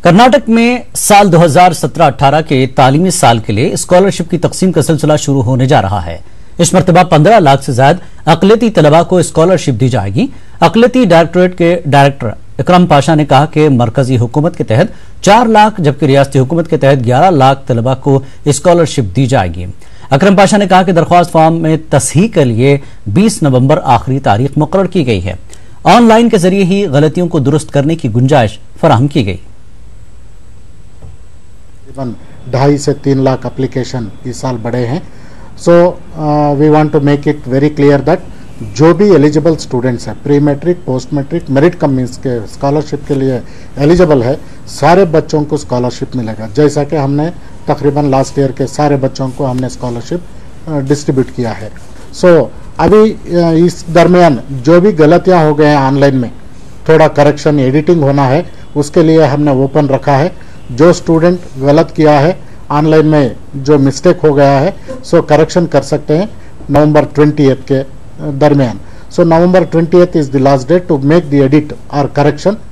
कर्नाटक में साल 2017-18 के तालीमी साल के लिए स्कॉलरशिप की तकसीम का सिलसिला शुरू होने जा रहा है। इस मरतबा 15 लाख से ज्यादा अकलियती तलबा को स्कॉलरशिप दी जाएगी। अकलियती डायरेक्टोरेट के डायरेक्टर इकराम पाशा ने कहा कि मरकजी हुकूमत के तहत 4 लाख जबकि रियासती हुकूमत के तहत 11 लाख तलबा को स्कॉलरशिप दी जाएगी। अकरम पाशा ने कहा कि दरख्वास्त फॉर्म में तस्हीह के लिए 20 नवंबर आखिरी तारीख मुकर्रर की गई है। ऑनलाइन के जरिए ही गलतियों को दुरुस्त करने की गुंजाइश फराहम की गई। 2.5 से 3 लाख एप्लीकेशन इस साल बढ़े हैं। So we want to make it very clear that जो भी एलिजिबल स्टूडेंट्स हैं, pre matric, post matric, merit cum means के स्कॉलरशिप के लिए एलिजिबल है, सारे बच्चों को स्कॉलरशिप मिलेगा। जैसा कि हमने तकरीबन लास्ट ईयर के सारे बच्चों को हमने स्कॉलरशिप डिस्ट्रीब्यूट किया है। सो अभी इस दरमियान जो भी गलतियां हो गए हैं ऑनलाइन में, थोड़ा करेक्शन एडिटिंग होना है, उसके लिए हमने ओपन रखा है। जो स्टूडेंट गलत किया है ऑनलाइन में, जो मिस्टेक हो गया है, सो करेक्शन कर सकते हैं नवंबर 20 के दरमियान। So November 20 is the last date to make the edit और करेक्शन